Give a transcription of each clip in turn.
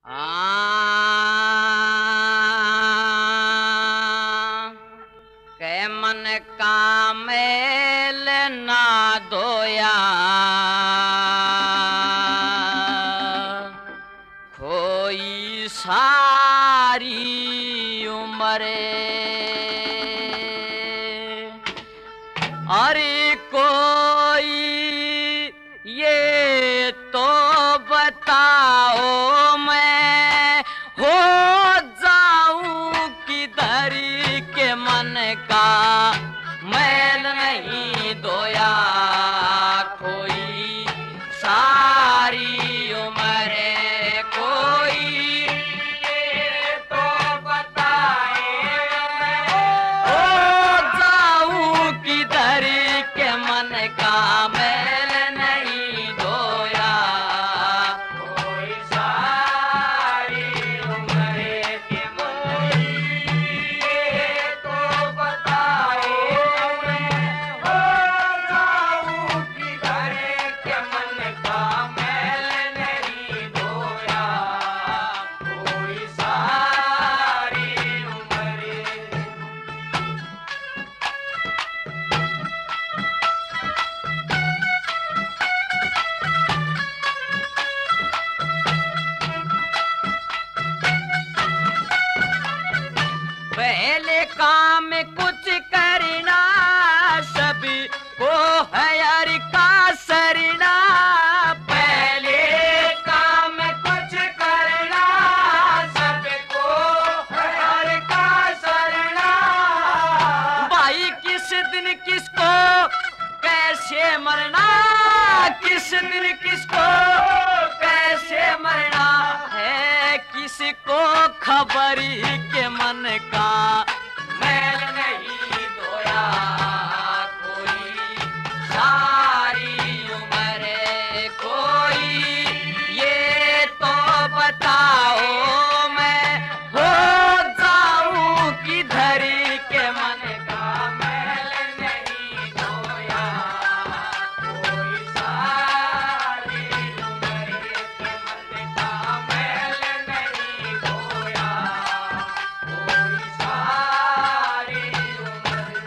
के मन का मैल ना धोया, खोई सारी उम्र। अरे कोई ये तो बताओ मैं हो जाऊं किधर के मन का मैल नहीं धोया, कोई सारी उम्र। कोई ये तो बताए मैं हो जाऊं किधर के मन का मैल नहीं धोया, कोई सारी उम्र के मन। ये तो बताए मैं हो जाऊं किधर के मन का मैल नहीं धोया, कोई सारी उम्र। पहले काम कुछ करना सभी को है यार का सरना। पहले काम कुछ करना सबको है यार का सरना। भाई किस दिन किसको कैसे मरना, किस दिन किसको कैसे मरना है किसको खबर ही के मन का मैल नहीं धोया, कोई सारी उम्र। कोई ये तो बताओ मैं हो जाऊं किधर के मन का मैल नहीं धोया, कोई सारी उम्र के मन का मैल नहीं धोया, कोई सारी उम्र।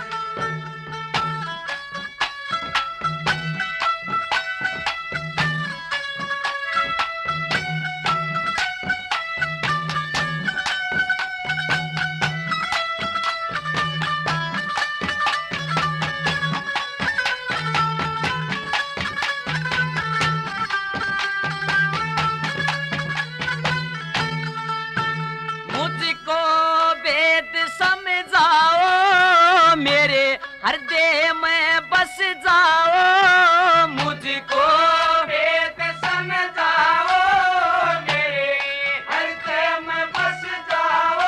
मुझको वेद समझाओ, मेरे हृदय में बस जाओ। मुझको वेद समझाओ, मेरे हृदय में बस जाओ।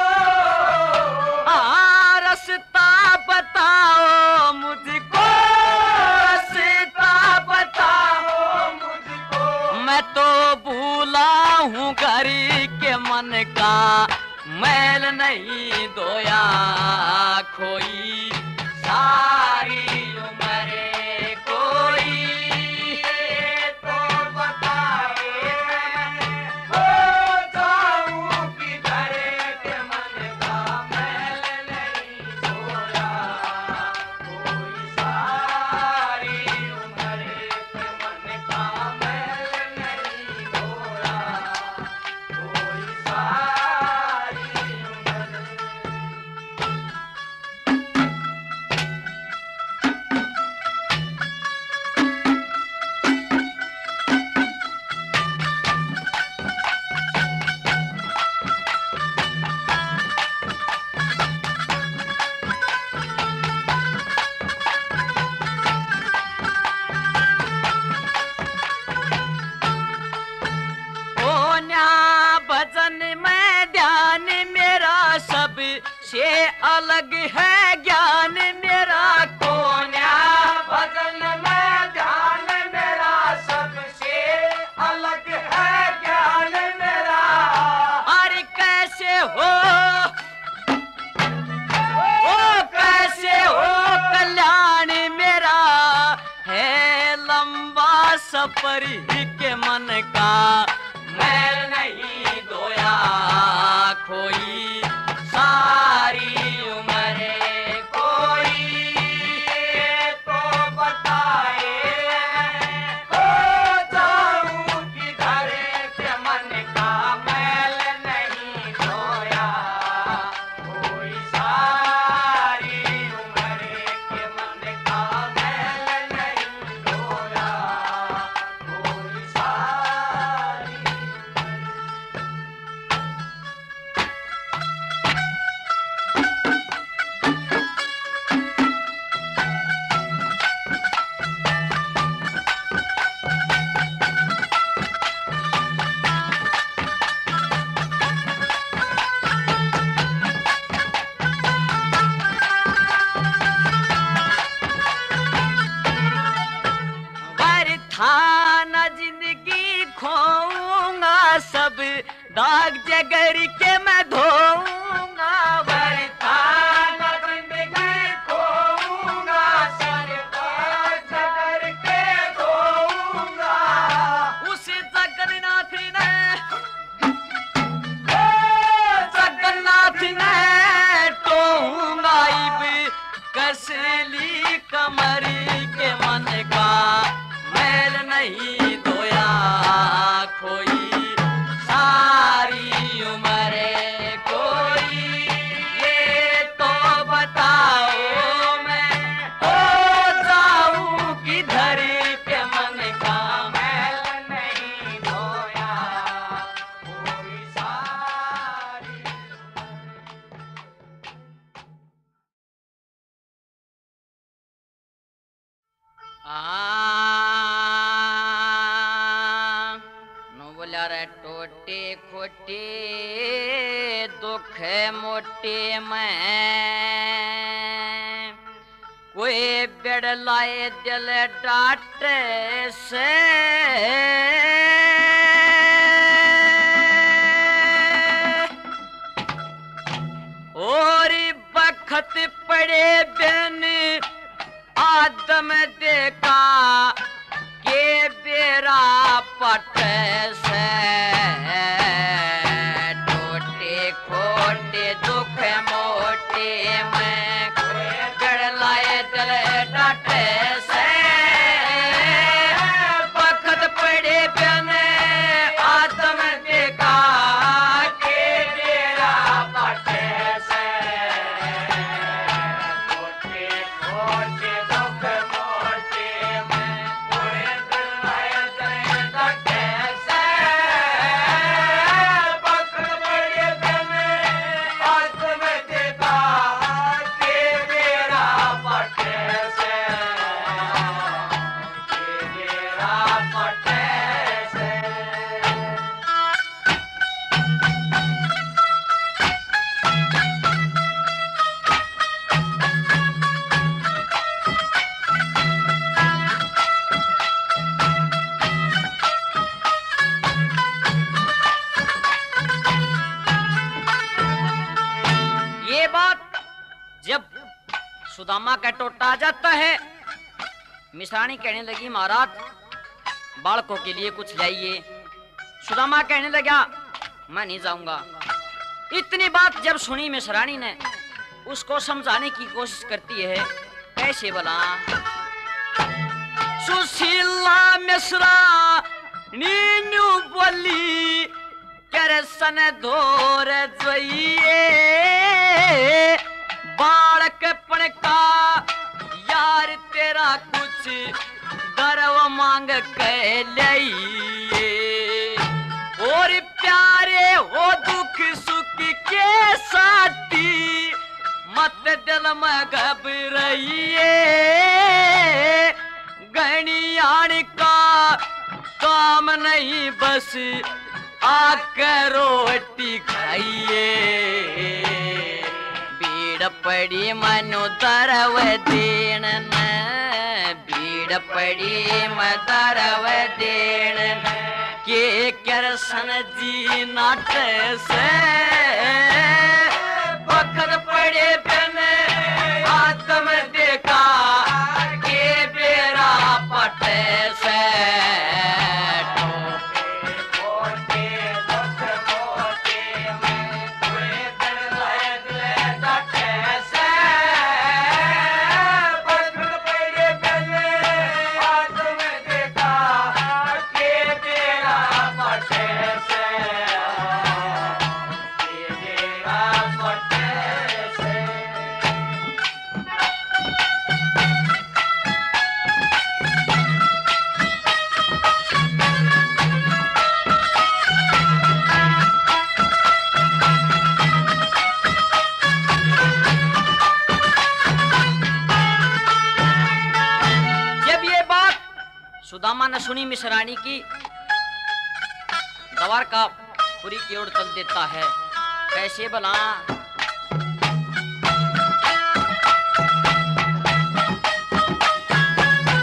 रास्ता बताओ मुझको, रास्ता बताओ मुझको। मैं तो भूला हूँ घर के मन का मैल नहीं धोया, कोई सारी उम्र। कोई ये तो बताए मैं हो जाऊं किधर के मन का मैल नहीं धोया, कोई सारी उम्र के मन का मैल नहीं धोया, कोई सारी उम्र। भजन में ध्यान मेरा सब से अलग है ज्ञान मेरा। कोन्या भजन में ध्यान मेरा सबसे अलग है ज्ञान मेरा। अरे कैसे हो कैसे हो कल्याण मेरा है लंबा सफर के मन का मैल नहीं धोया। सब दाग जगर के मैं धोऊंगा वरथा कसली कमरी के मन का मैल नहीं धोया खोई सारी उम्र कोई ये तो बताओ मैं हो जाऊं किधर के मन का मैल नहीं धोया कोई सारी नो बोला रे टोटे खोटे दुख मोटे में कोई बेड़ लाए दिल डाट से और बखत पड़े बिन आदम देखा के बेरा पट से टोटे खोटे दुख मोटे में गड़ लाए दिल डाट से बखत पड़े बिन आदम देखा के बेरा पट से सुदामा का टोटा जाता है। मिश्राणी कहने लगी महाराज बालकों के लिए कुछ लाइए। सुदामा कहने लगा मैं नहीं जाऊंगा। इतनी बात जब सुनी मिश्राणी ने उसको समझाने की कोशिश करती है। कैसे बोला सुशीला मिश्रा नीनू बोली करसन धोर जोइए बालक पण का यार तेरा कुछ गर्व मांग के लिए और प्यारे हो दुख सुख के साथी मत दिल में घबराइए गणियान का काम नहीं बस आकर रोटी खाइए भीड़ पड़ी मनु तरव देन भीड़ पड़ी मरव देन के करसन जी नाट से वक्त पड़े बिन आत्म देखा के बेरा पट से सुदामा ने सुनी मिश्राणी की दवार का पुरी की ओर चल देता है। कैसे भला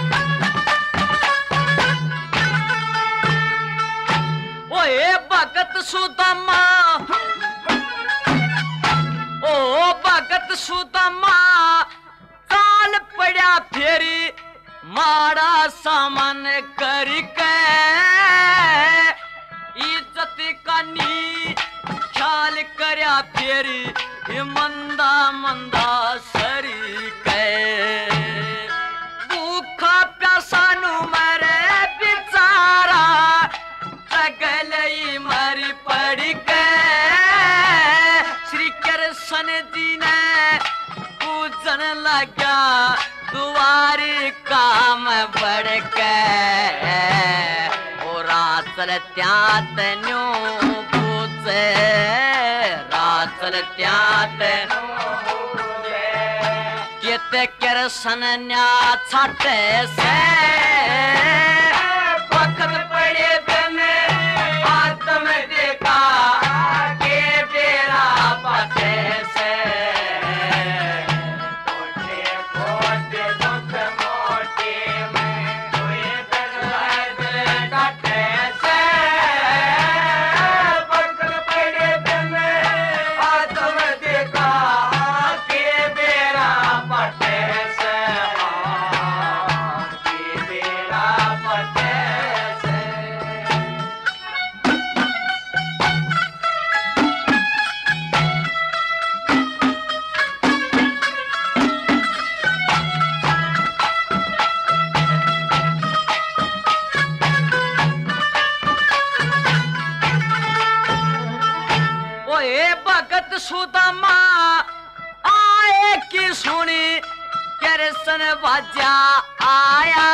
ओए भगत भगत सुदामा, ओ भगत सुदामा चाल पड़ा फेरी माड़ा सामान करके इज्जत का नी ख्याल करया फेरी मंदा मंदा सरी के भूखा प्यासा नु मरे बेचारा जगलई मरी पड़ के श्री कृष्ण जी ने पूजन लगा दुआरे काम बढ़ के और राचल त्यात न्यू पूछे राचल त्यात कित कृष्ण न्या छाटे से वक्त पड़े दिन आत्म देखा के बेरा पटे से सुदामा आए की सुनी कृष्ण बाजा आया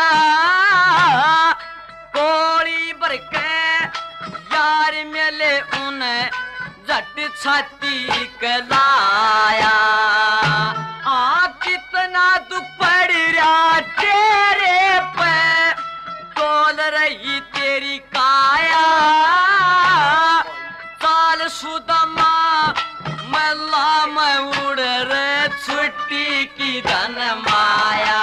कोड़ी भर के यार मेले उन्हें जट छाती कलाया आ कितना दुख पड़ रहा तेरे पे डोल रही तेरी काया साल सुदामा मल्ला मैं उड़ रे छुट्टी की धन माया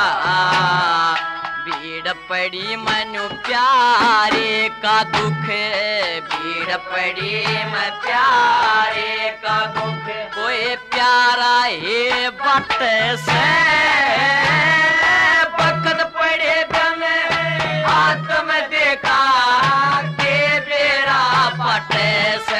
भीड़ पड़ी मनु प्यारे का दुख भीड़ पड़ी मैं प्यारे का दुख कोई प्यारा है बट से बकत पड़े दम आत्म देखा के बेरा पटे से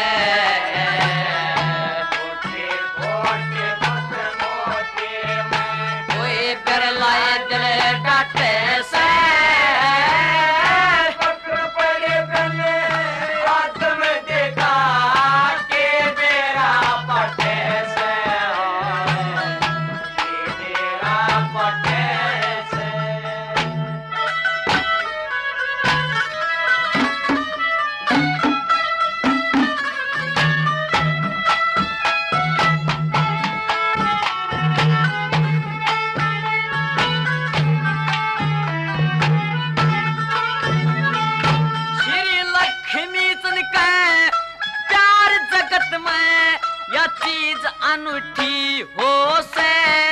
चीज अनूठी हो से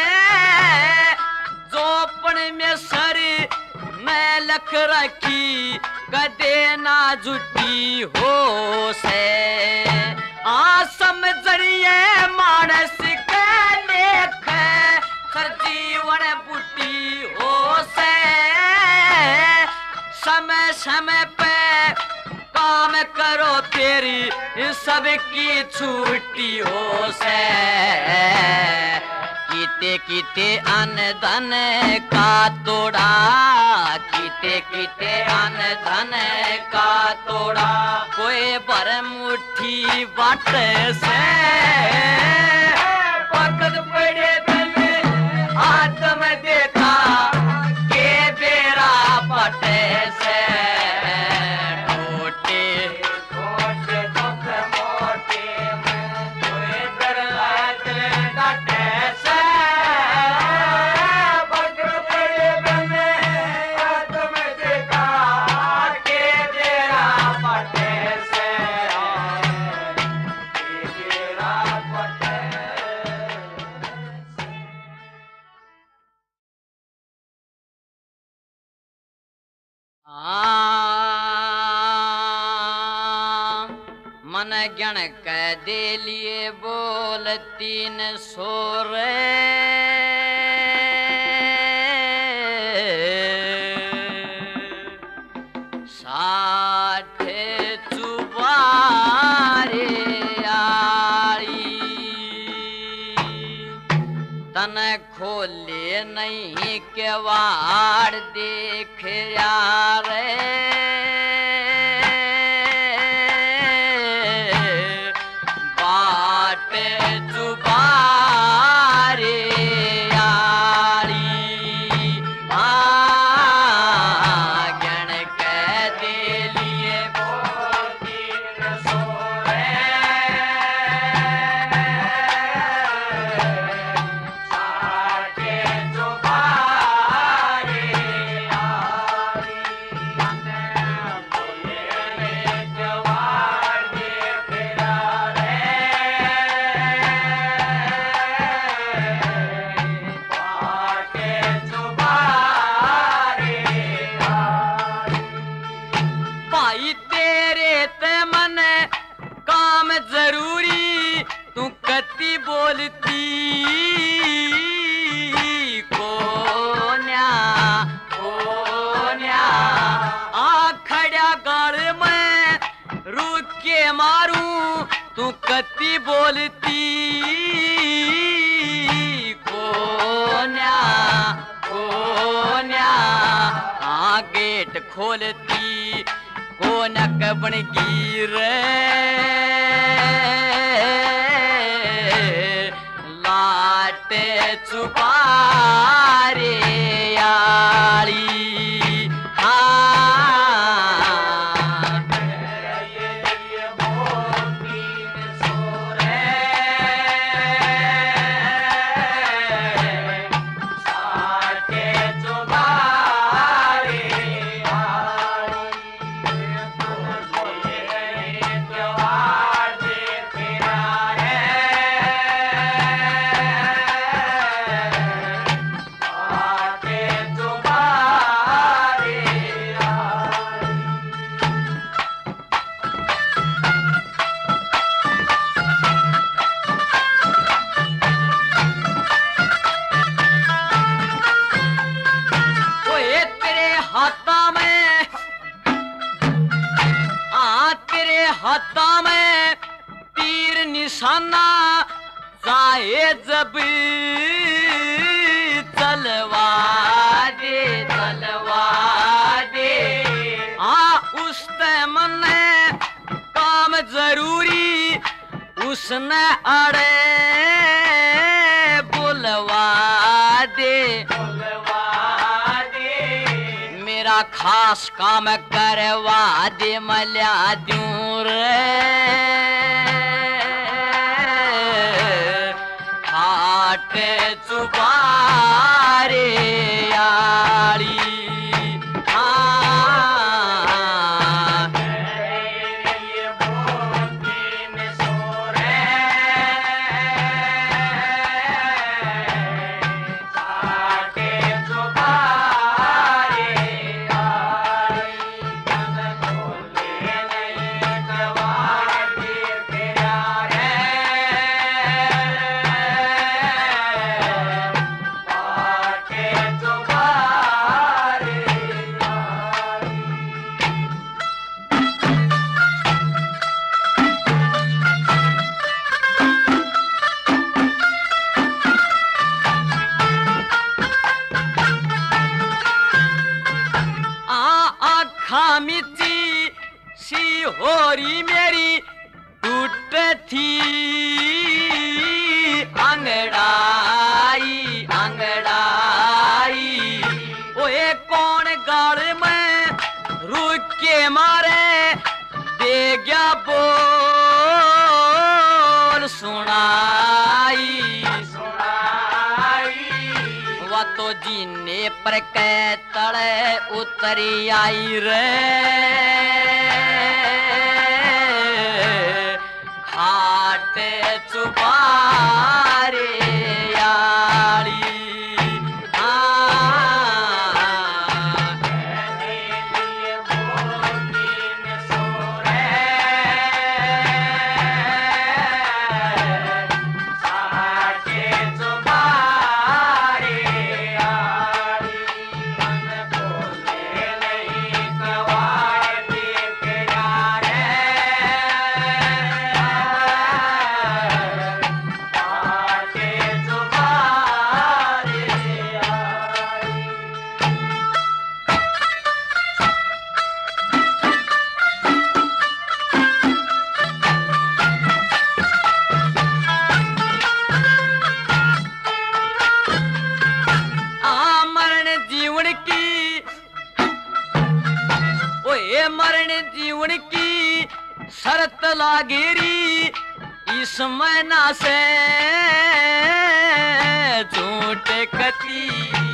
जोपन में सर मैं लख रखी कदे ना जुटी हो से आ समझिए मानस के लेख सर जीवन बुटी हो से समय समय पे काम करो तेरी सबकी छुट्टी हो से कीते कीते अन धन का तोड़ा कीते कीते अन धन का तोड़ा कोई भर मुट्ठी बाट से पकड़ पड़े तन आत्म देखा के बेरा पटे से मन गण कह दे लिए बोल 300 रे साठे चुबारे आड़ी तन खोले नहीं केवाड़ देख यारे बोलती कोन्या कोन्या आ खड़ा गाड़ में रुक के मारूं तू कत्ती बोलती कोन्या कोन्या आ गेट खोलती कोन्या कबन गिर चुपारे आड़ी हाथा में तीर निशाना चाहे जब चलवा दे आ उस मन काम जरूरी उसने अड़े बुलवा दे मेरा खास काम करवा दे मल्या दूं रे हाट चुबारे आड़ी खामिची सी होरी मेरी टूट थी अंगड़ाई अंगड़ाई ओए कौन गाड़ में रुक के मारे दे गया बोल सुनाई वह तो जीने पर कै तड़े उतरी आई रे खाट चुबारे आड़ी गिरी इस मना से झूठे कती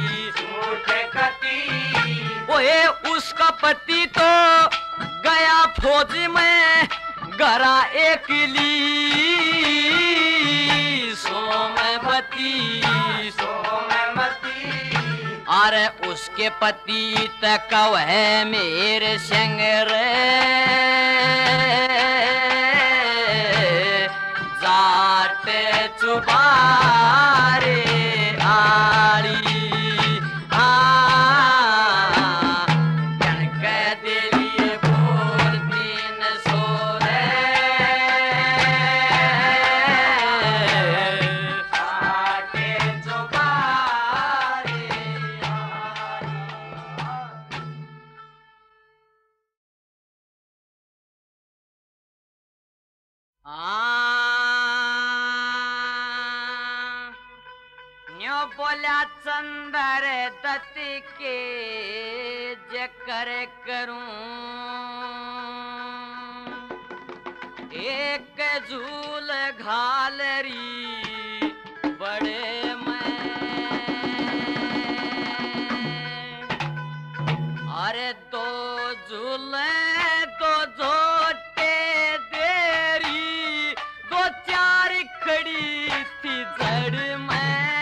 ओए उसका पति तो गया फौज में गरा एकली सोमवती अरे उसके पति तक है मेरे संग रे जाटे चुबारे आड़ी बोला चंदर दत्त के जकर करूं एक झूल घालरी बड़े मैं अरे दो झूल दो झोटे देरी दो चार खड़ी थी जड़ में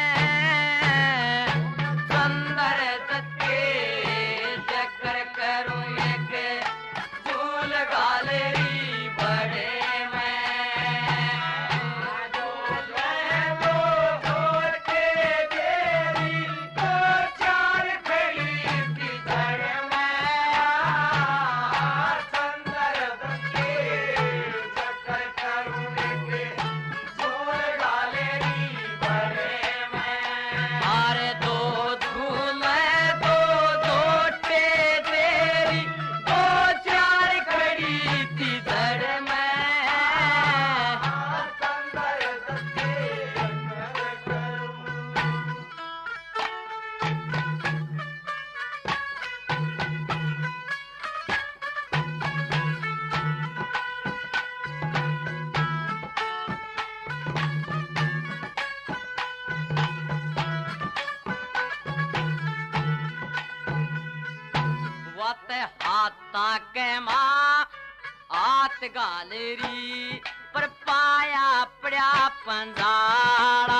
हाथा के माँ आत गालेरी पर पाया पड़ा पंजाड़ा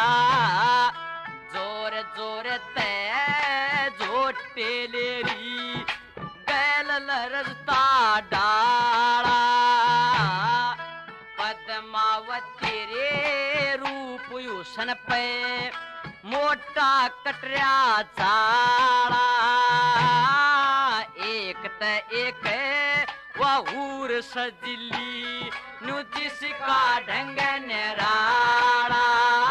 जोर जोर ते झोटे लेरी बैल लरजता डाड़ा पद्मावती रे रूप युसन पे मोटा कटरिया चाड़ा एक त एक वहूर सजली नु जिसका ढंग निराड़ा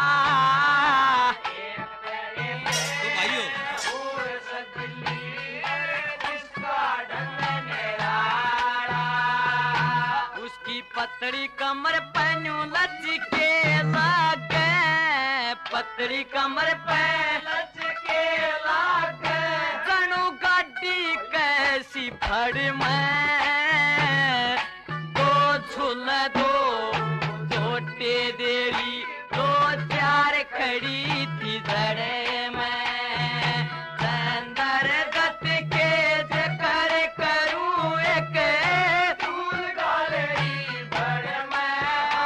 उसकी पतली कमर पहनू लचके लागे पतली कमर पे लचके लागे जनू गाड़ी कैसी फड़ में दो झूल दो छोटे देरी दो चार खड़ी थी जड़े में चंदर गत के जकर करूं एक फूल गालेरी बड़ में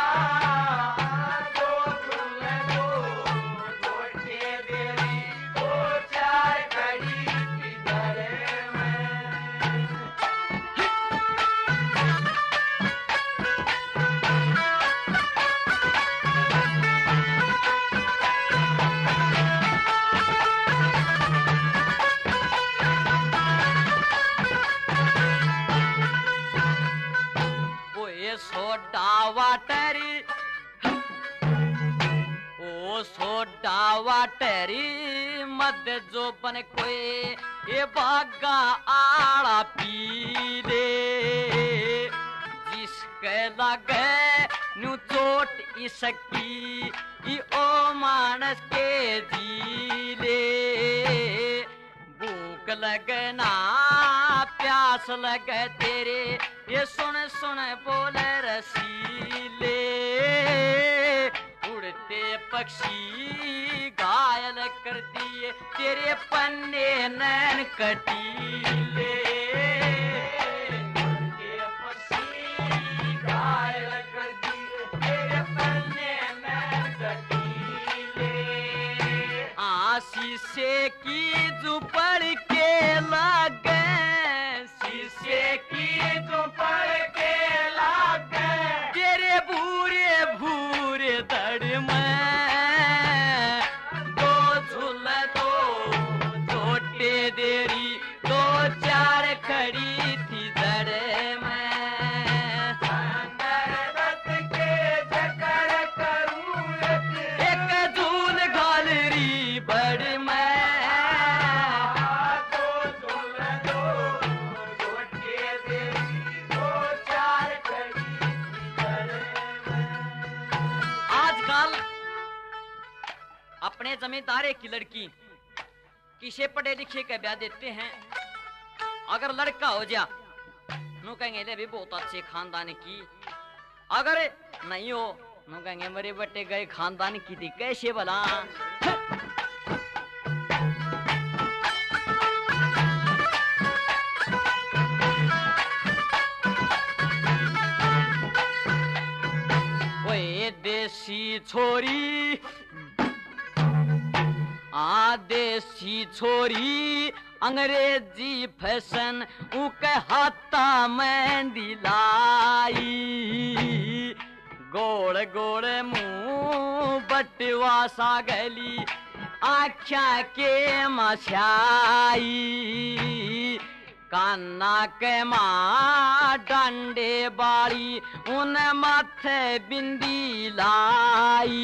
दो झूल दो छोटे देरी दो चार खड़ी थी जड़े में सोडा वाटरी ओ सोडा वाटरी मद जो बन कोई ये बागा आड़ा पी ले जिसके लगे नु चोट इसकी ई ओ मानस के जीले भूख लगना प्यास लगे तेरे ये सुन सुन बोले रसीले उड़ते पक्षी घायल कर दिए तेरे पन्ने नैन कटीले उड़ते पक्षी घायल कर दिए तेरे पन्ने नैन कटीले शीशे की झुपड़ के लागे शीशे की झुपड़ के लागे तेरे भूरे भूरे धड़ में दो झूल दो देरी दो चार खड़ी थी धड़ में दत्त के चक्कर करूं एक झूल गालरी बड़ में अपने जमींदारे की लड़की किसे पढ़े लिखे के ब्याह देते हैं। अगर लड़का हो जा नो कहेंगे ले भी बहुत अच्छे खानदान की, अगर नहीं हो नो कहेंगे मेरे बेटे गए खानदान की थी कैसे भला। ओए देसी छोरी देसी छोरी अंग्रेजी फैशन उके हाथा में दिलाई गोड़ गोड़ मुंह बटवा सा गली आख्या के मशाई कान्ना के माँ डंडे बाड़ी उन माथे बिंदी लाई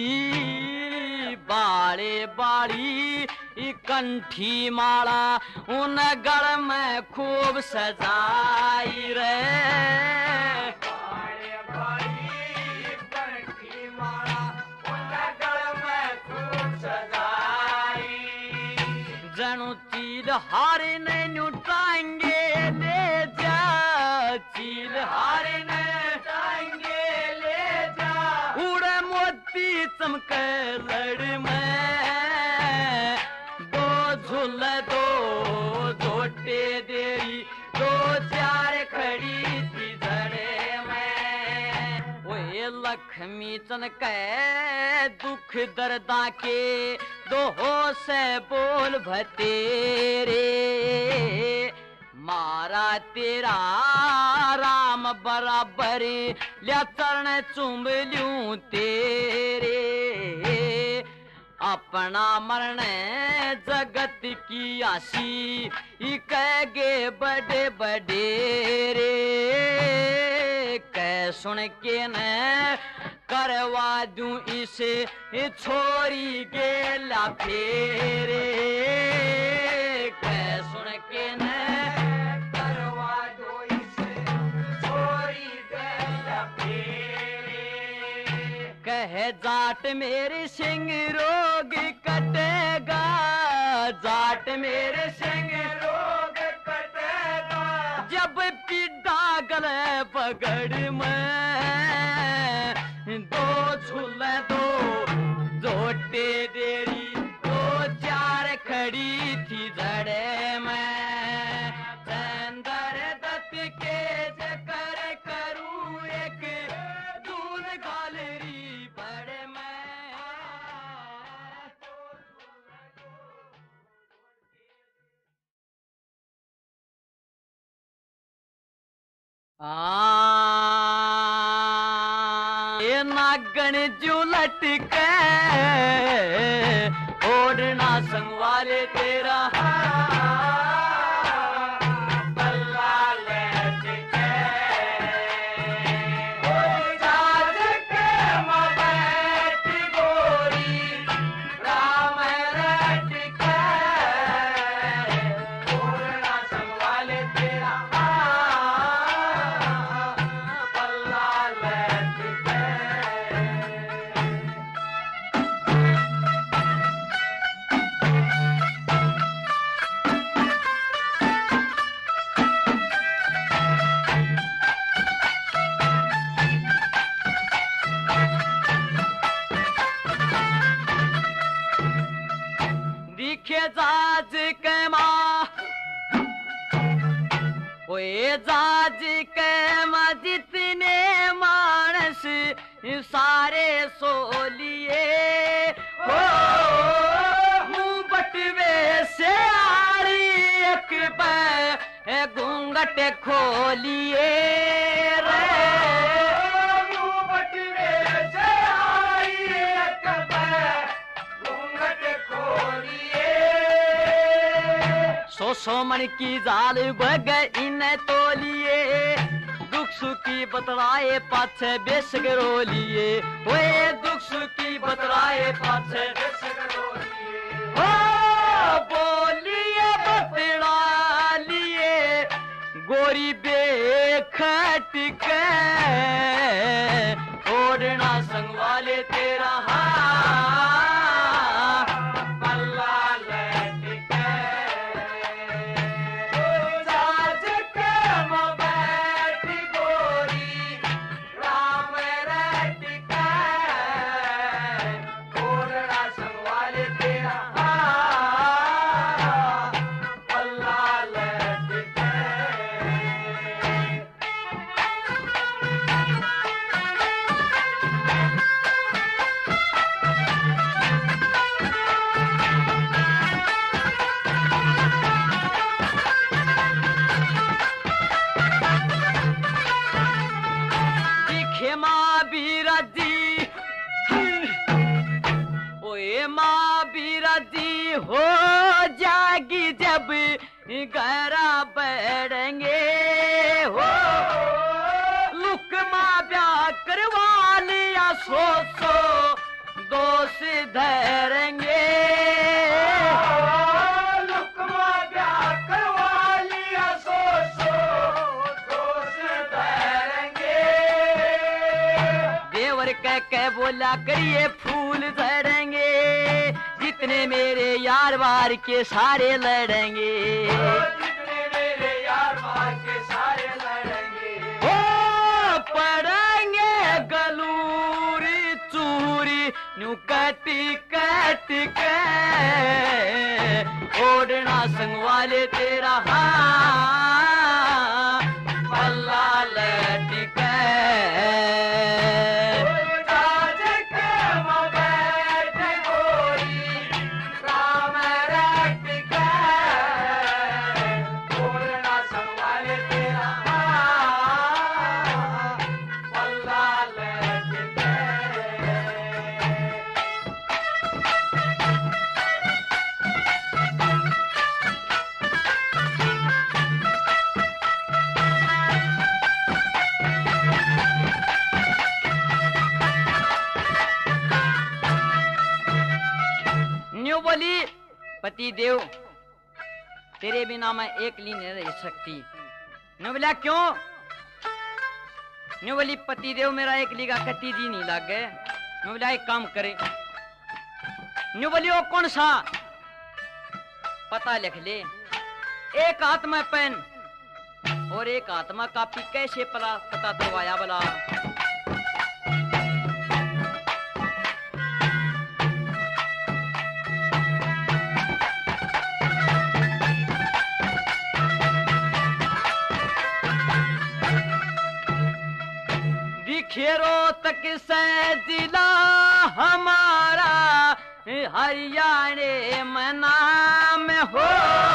बाड़े बाड़ी कंठी माला उन गढ़ में खूब सजाई रे बाड़े बाड़ी कंठी माला उन गढ़ में खूब सजाई जनु चील हारे ने नुटाएंगे ले जा चील हारे ने नुटाएंगे ले जा उड़े मोती चमके लड़ में दो झूल दो झोटे देरी दो चार खड़ी थी धड़े में। ओए लक्ष्मी चन के दुख दर्दा के दो हो से बोल भतेरे मारा तेरा राम बराबर लिया चरण चुम लूं तेरे अपना मरण जगत की आशी कहे बड़े बड़े रे कह सुन के न करवा दूं इसे छोरी गेला फेरे कह सुन के न करवा दूं इसे छोरी गेला फेरे कह जाट मेरे सिंह रोग कटेगा जाट मेरे सिंह रोग कटेगा जब पिड्डा गले पगड़ में दो झूल दो जोटे देरी दो चार खड़ी थी धड़े में चंदर दत्त के चक्कर करूं एक दून गालरी बड़े में ये नागन जो लटके ओढ़ना संगवाले तेरा दिखे जाज के माँ ओए जाज के माँ जितने मानस सारे सो लिए हो मुँह बटवे से आरी एक घूंघट खोलिए रे मुँह बटवे से आरी एक घूंघट खोलिए सो मन की जाल बग इन तोलिए दुख सुखी बतलाए पाछे बेसग रोलिए ओए दुख सुखी बतलाए पाछे बेसग रोलिए ओ बोलिए बतला लिए गोरी बेखट के ओढ़ना संग वाले तेरा हो जागी जब गहरा बैठेंगे हो लुकमा ब्याह करवा लिया सो दोष धरेंगे लुकमा ब्याह करवा लिया सो दोष धरेंगे देवर कह बोला करिए फूल धरेंगे जितने मेरे यार बार के सारे लड़ेंगे जितने मेरे यार बार के सारे लड़ेंगे ओ पड़ेंगे गलूरी चूरी न्यू कटी कट के ओढ़ना संग वाले तेरा पल्ला लटके पति देव तेरे बिना मैं एक ली नहीं रह सकती। ने बोला क्यों? ने बोली पति देव मेरा एक ली का कति जी नहीं लग गए। ने बोला एक काम करे। ने बोली वो कौन सा? पता लिख ले। एक हाथ में पेन और एक हाथ में कापी, कैसे पता करवाया बोला? खेरो तक से जिला हमारा हरियाणे में नाम हो,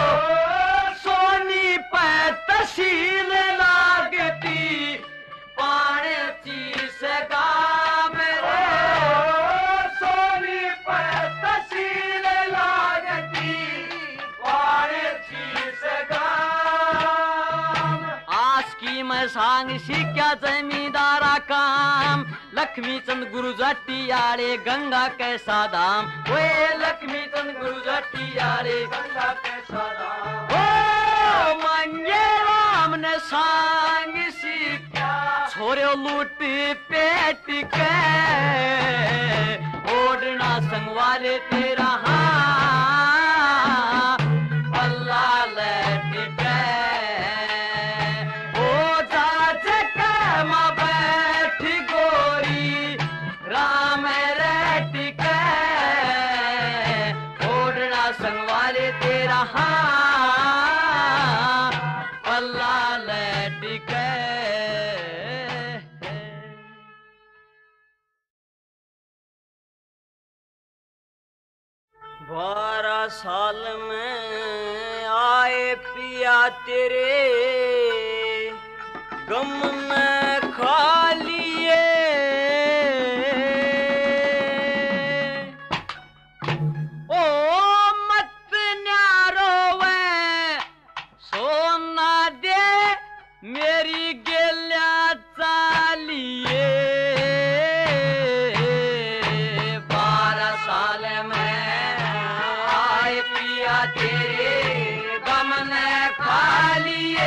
सोनी पे तहसील लागती पाणची से गाँव रे, सोनी पे तहसील लागती पाणची से गाँव। आस की मैं सांग शिक्षा जमींदारा काम, लक्ष्मी चंद गुरु जाटियारे गंगा कैसा धाम, वे लक्ष्मी चंद गुरु जाटियारे गंगा कैसा धाम। ओ मंगे राम ने सांग शिक्षा छोरे लूट पेट के, ओढ़ना संग वाले तेरा हाँ पल्ला लट के। संगवा 12 साल में आए पिया तेरे गम में खा लिए। ओ मत न्यारो वे सोना दे मेरी गेल्या चालिए। 12 साल में आए पिया तेरे गम ने खा लिए।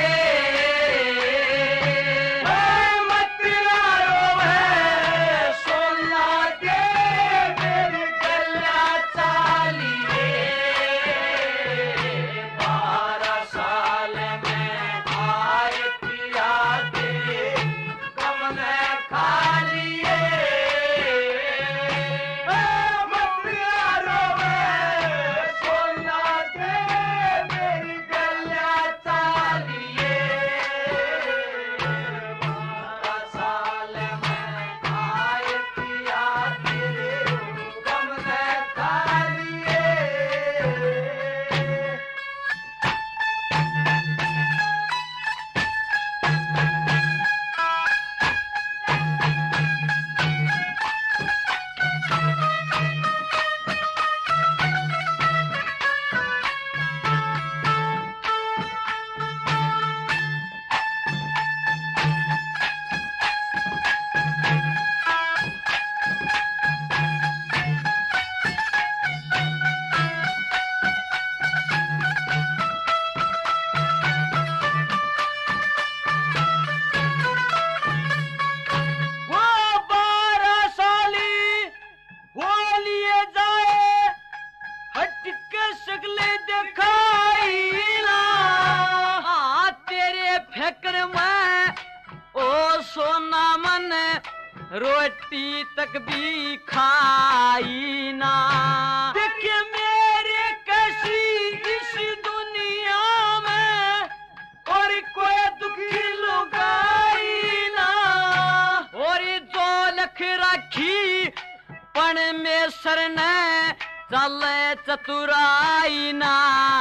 रोटी तक भी खाई ना। देखिए मेरे कैसी इस दुनिया में और कोई दुखी लुगाई ना। और जो लख रखी पण में सर ने चले चतुराई ना।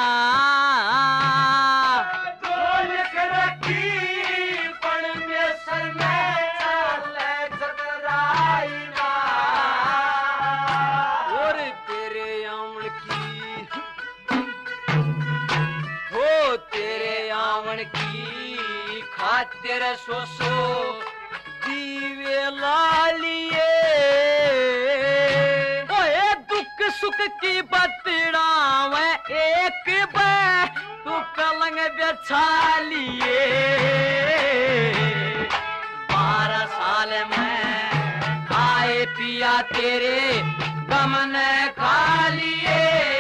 खातिर सोसो दीवे लालिए। ओए दुख सुख की बतड़ावे एक बार तू पलंग बिछा लिए। 12 साल में आए पिया तेरे गम ने खा लिए।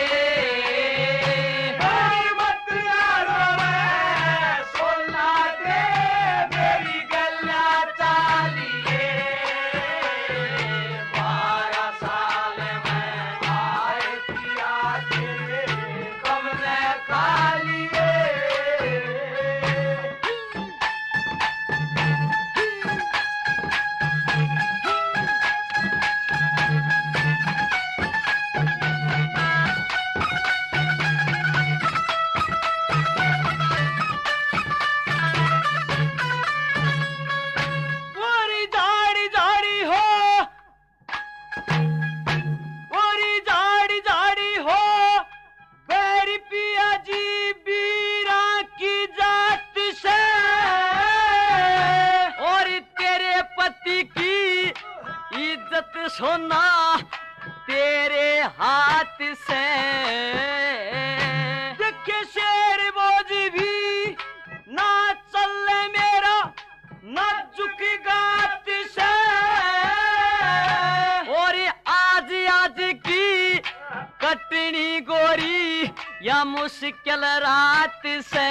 सोना तेरे हाथ से। देखे शेर बोझ भी ना चले मेरा ना झुकी गात से। और आज आज की कटनी गोरी या मुश्किल रात से।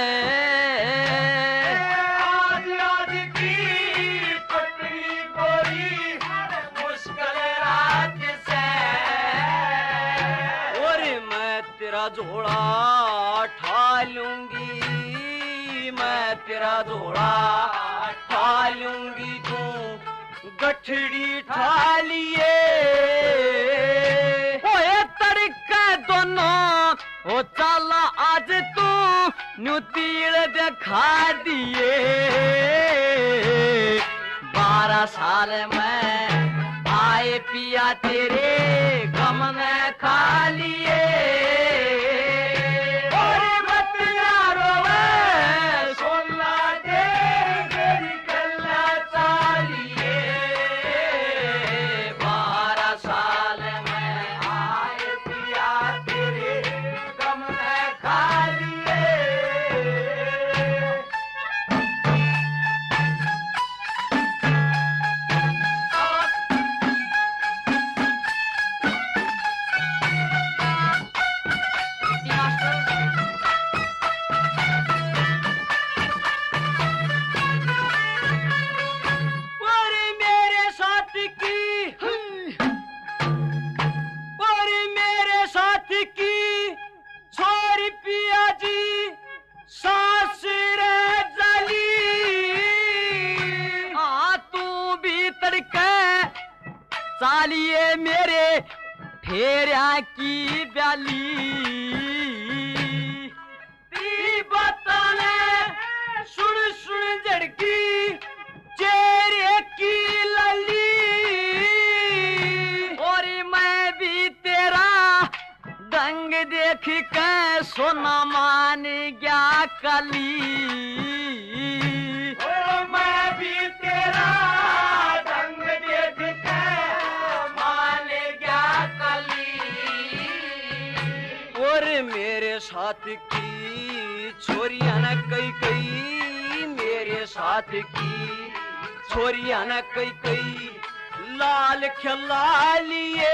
आज आज की कटनी गोरी तेरा झोला ठा लूंगी। मैं तेरा झोला ठा लूंगी। तू गठड़ी ठा लिए। ओए तड़का नो ओ चला आज तू न्यू तीर दिखा दिए 12 साल में आए पिया तेरे गम ने खा लिए चालिए मेरे फेरिया की ब्याली ती बताने सुन सुन झड़की चेहरे की लली और मैं भी तेरा दंग देख के सोना मान गया कली मैं भी तेरा दंग देख के और मेरे साथ की छोरियां न कई कई मेरे साथ की छोरियां न कई कई लाल खिला लिए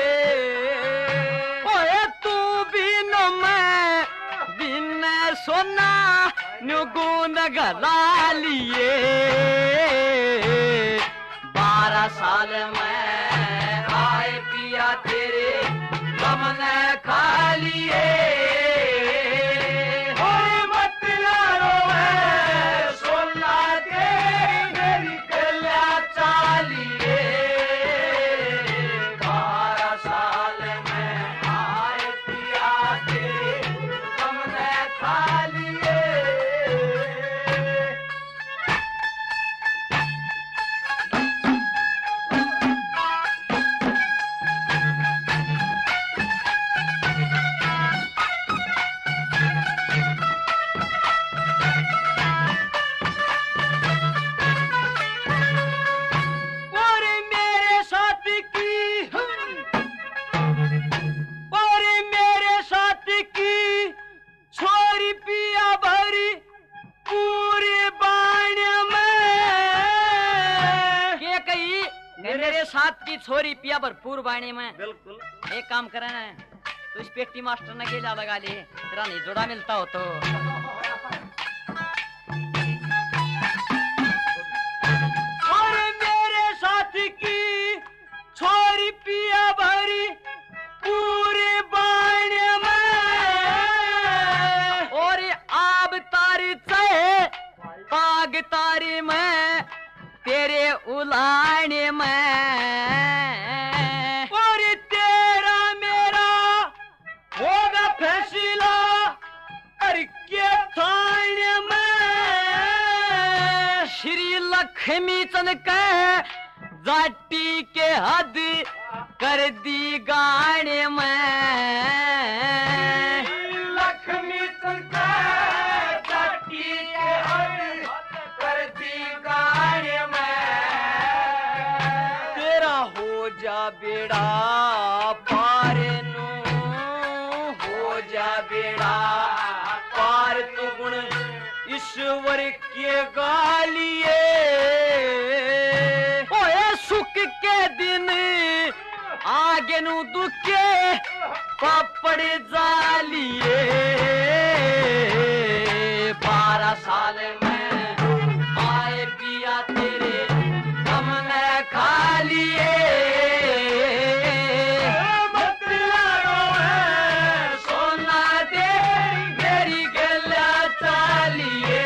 ओए तू भी न मैं बिन सोना नुगुन गला लिए 12 साल में आए पिया तेरे गम ने खा लिए मत यारो सोना दे मेरी गला चालिए 12 साल में आए पिया तेरे गम ने खा लिए साथ की छोरी पिया भरपूर बाणी में बिल्कुल एक काम करे ना तो इस पेटी मास्टर ने गेला लगा ले तेरा नहीं जोड़ा मिलता हो तो और मेरे साथ की छोरी पिया भरी पूरे बाणी में और आब तारी चाहे पाग तारी में तेरे उलाने में और तेरा मेरा होगा फैसला करके थाने में श्री लक्ष्मी चंद के जाटी के हद कर दी गाने में लक्ष्मी चंद के जाटी के हद कर दी गाने में हो जा बेड़ा पार नू हो जा बेड़ा पार तू गुण ईश्वर के गालिए ओए सुख के दिन आगे नू दुखे पापड़ जालिए 12 साल में आए पिया तेरे गम ने खा लिए सोना दे मेरी गला चालिए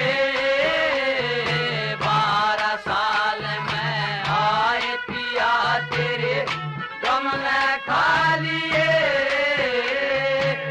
12 साल में आए पिया तेरे गम ने खा लिए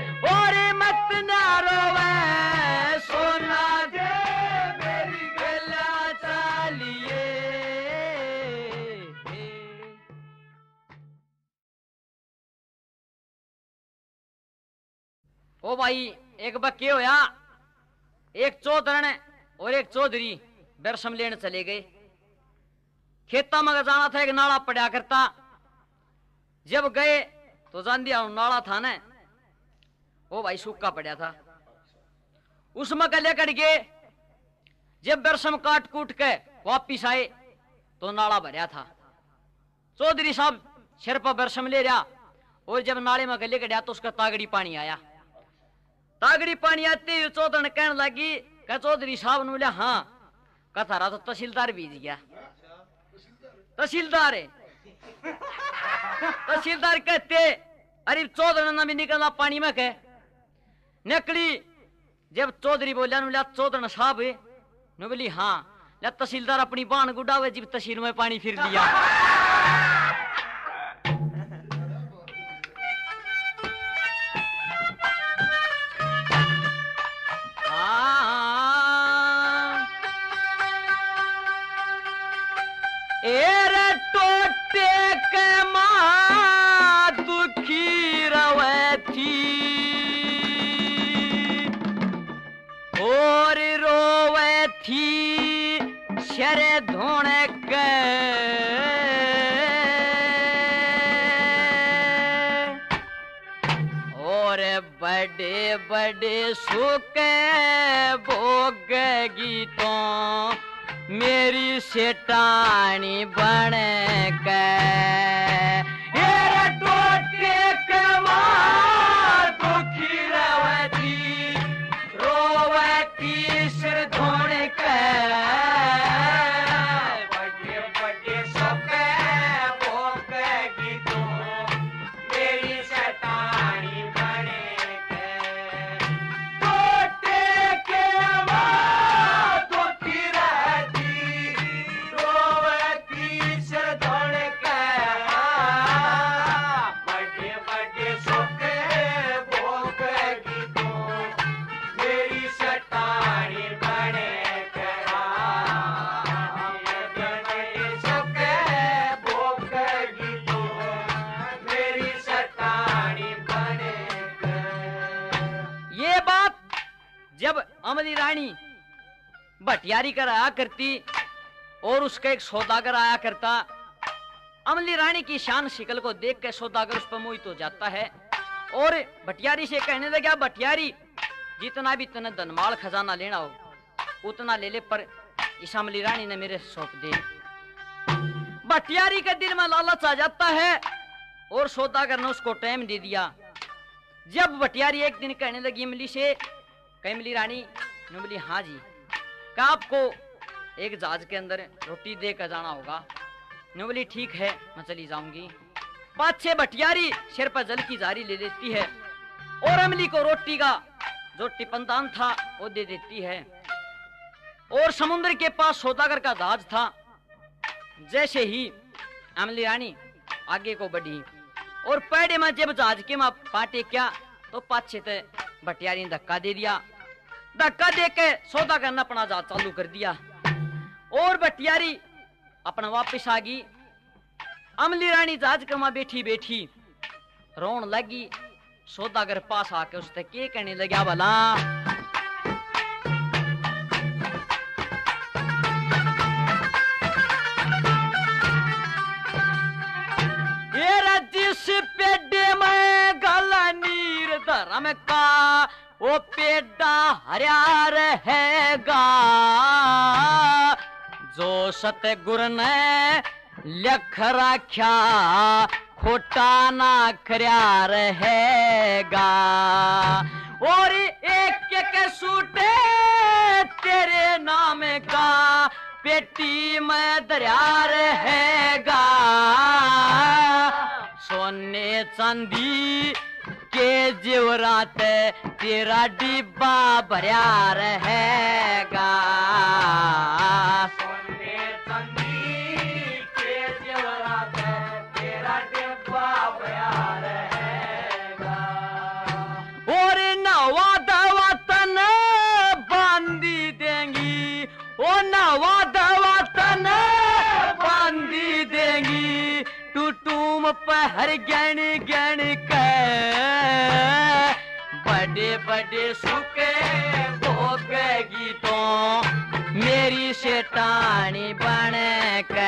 ओ भाई एक बक्के होया, एक चौधरण और एक चौधरी बरसम लेने चले गए। खेता में जाना था, एक नाला पड़ा करता। जब गए तो जान दिया नाला था ना, वो भाई सूखा पड़ा था। उसमें गले कट गए। जब बरसम काट कूट के वापिस आए तो नाला भरा था। चौधरी साहब सिर पर बरसम ले रहा, और जब नाले में गले कटा तो उसका तागड़ी पानी आया। तागड़ी पानी आते ही चौधरी कहने लगी, कह चौधरी साहब ने बोला हाँ, कहा थारा तो तहसीलदार बीज गया। तहसीलदार है। तहसीलदार कहते अरे चौधरी ने भी निकलना पानी में कह निकली। जब चौधरी बोलिया चौधरी साहब ने बोली हाँ, तहसीलदार अपनी बाण गुडावे जब तहसील में पानी फिर दिया। एरे टोटे के मां दुखी रवे थी, और रोवे थी शरे धोने के। और बड़े बड़े सुख भोगेगी तो मेरी सेठानी बन के। टोटे के मां दुखी रवे थी, रोवे थी सिर धोने के। बड़े बड़े सुख भोगेगी तो मेरी सेठानी बन के। टोटे के मां दुखी अमली रानी भटियारी कर आया करती और उसका एक सौदागर आया करता। अमली रानी की शान शिकल को देख के सौदागर उस पर मोहित हो जाता है और भटियारी से कहने लगा, भटियारी जितना भी तने धनमाल खजाना लेना हो उतना ले ले, पर इस अमली रानी ने मेरे सौंप दे। भटियारी के दिल में लालच आ जाता है और सौदागर ने उसको टाइम दे दिया। जब भटियारी एक दिन कहने लगी अमली से, अमली रानी ने बोली हाँ जी, क्या आपको एक जहाज के अंदर रोटी दे कर जाना होगा। ने बोली ठीक है, मैं चली जाऊंगी। 5-6 भटियारी सिर पर जल की जारी ले लेती है और अमली को रोटी का जो टिपनदान था वो दे देती है। और समुद्र के पास सौदागर का जहाज था। जैसे ही अमली रानी आगे को बढ़ी और पैडे में जब जहाज के मां पाटे क्या तो पाछे ते भटियारी ने धक्का दे दिया। धक्का दे के सौदागर ने अपना जहाज चालू कर दिया और भटियारी अपना वापस आ गई। अमली रानी जहाज के मां बैठी बैठी रोन लगी। सौदागर पास आके उससे के कहने लगा, भला जिस पेड़े में गला नीर धर्म का वो पेड़ा हरिया रहेगा। जो सतगुरु ने लिख रखा खोटा ना खरिया रहेगा। और एक एक सूटे तेरे नाम का पेटी में दरिया रहेगा। सोने चांदी के जेवरात तेरा डिब्बा भरिया रहेगा। सोने चांदी के जेवरात तेरा डिब्बा भरिया रहेगा। और नवा दवा तन बांधी देंगी, ओ नवा दवा तन बांधी देंगी। टूटूम पहर गण गण के बड़े बड़े सुखे भोगेगी तो मेरी शेटानी बन के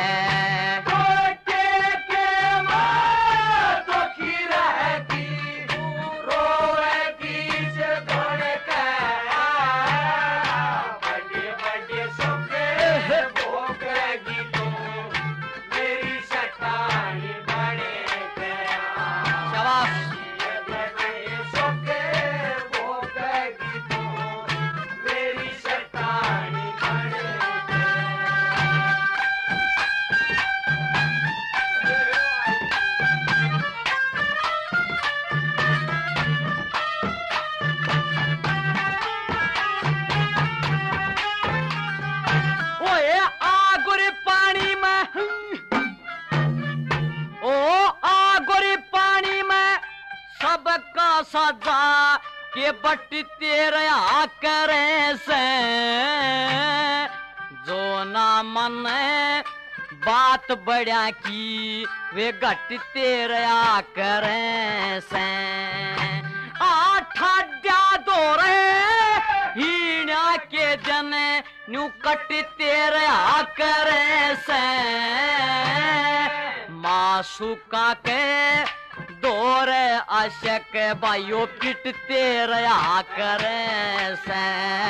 सजा के बट तेरा करे से जो ना मन बात बढ़िया की वे घट तेरा करे से आठाड्या दो रहे हीना के जन न्यू कट तेरा करे से मासू का के दौर अशक बायो पिट तेरा करे से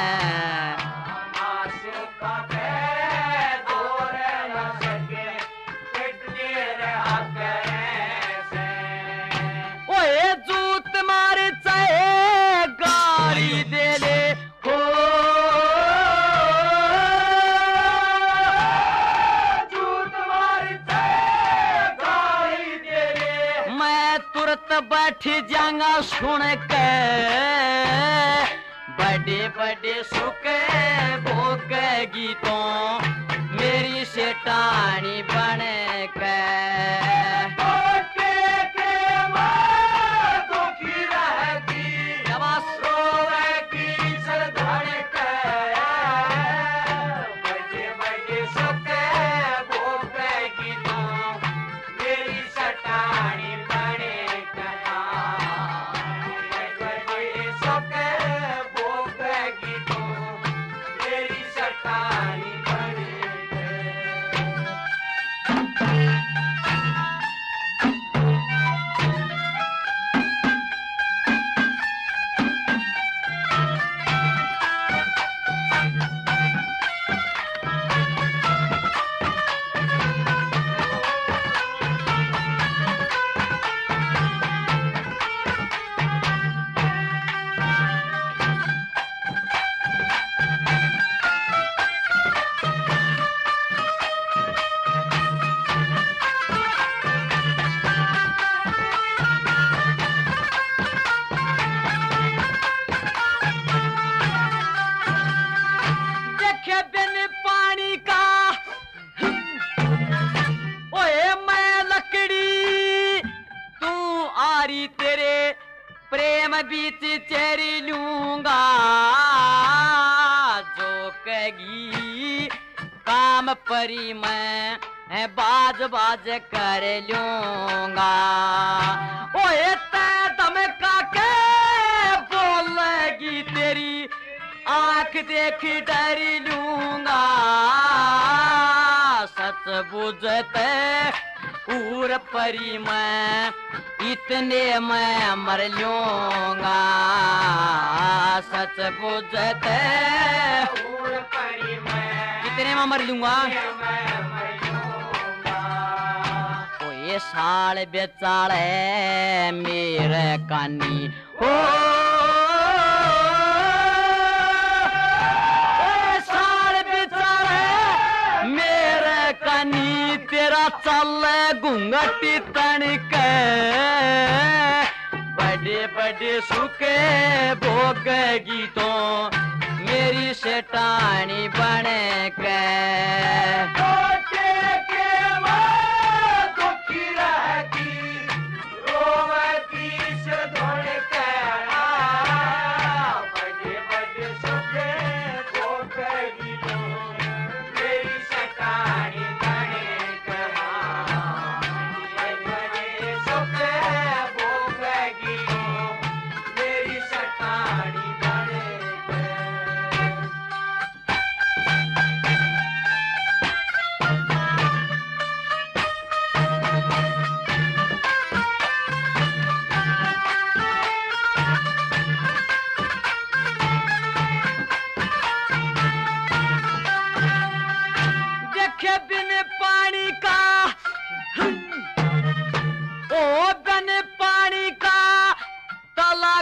ओए जूत मारे चाहे गाड़ी दे ले हो बैठ जाऊंगा सुन के बड़े बड़े सुख भोगेगी तो मेरी शेटानी बन के तेरे प्रेम बीच चेरी लूंगा जो कगी काम परी मैं बाज बाज कर लूंगा ओए तै दम काके बोलेगी तेरी आंख देख डर लूंगा सच बुझते पूर परी मैं इतने मैं मर लूंगा सच बुझते पूर परी मैं इतने मैं मर लूंगा ये साल बेचाले मेरे कानी हो साल बेचाले मेरे कानी तेरा चल घूंघटी तन के बड़े बड़े सुखे भोगेगी तो मेरी शेटानी बने के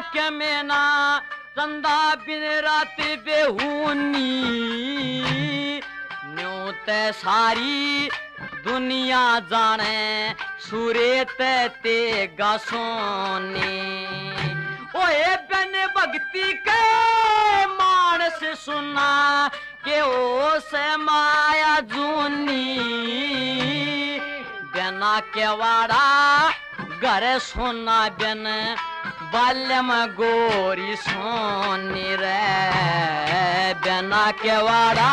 के मेना चंदा बिन रात बेहूनी न्यू ते सारी दुनिया जाने सूरे ते गसोनी ओए बन भक्ति के मानस सुना के ओ से माया जूनी बिना केवाड़ा घर सोना बिन बाल्यम गोरी सोनी रे बिना केवाड़ा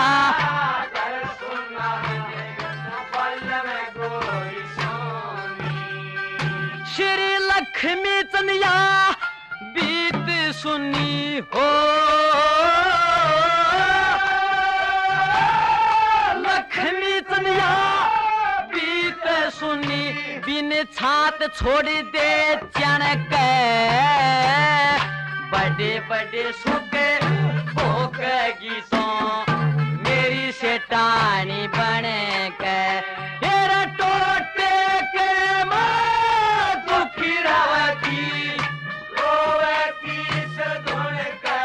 श्री लक्ष्मी चंदिया बीत सुनी हो लक्ष्मी चंदिया बीत सुनी बिन छात छोड़ दे चण के बड़े बड़े सुख भोग गीतों मेरी सेठानी बने के तेरा टोटे के मां दुखी रवती रोवती सधुन का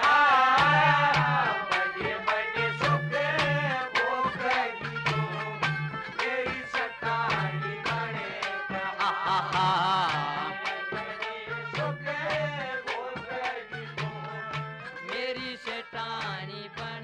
बड़े बड़े सुख भोग गीतों मेरी सेठानी बने का सुख भोग गीतों मेरी सेठानी बने